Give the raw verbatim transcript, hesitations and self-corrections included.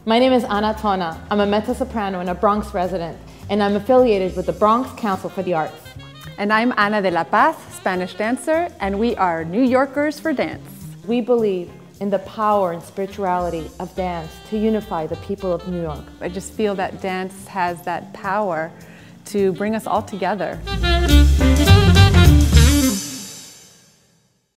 My name is Anna Tonna. I'm a mezzo-soprano and a Bronx resident, and I'm affiliated with the Bronx Council for the Arts. And I'm Ana de la Paz, Spanish dancer, and we are New Yorkers for dance. We believe in the power and spirituality of dance to unify the people of New York. I just feel that dance has that power to bring us all together.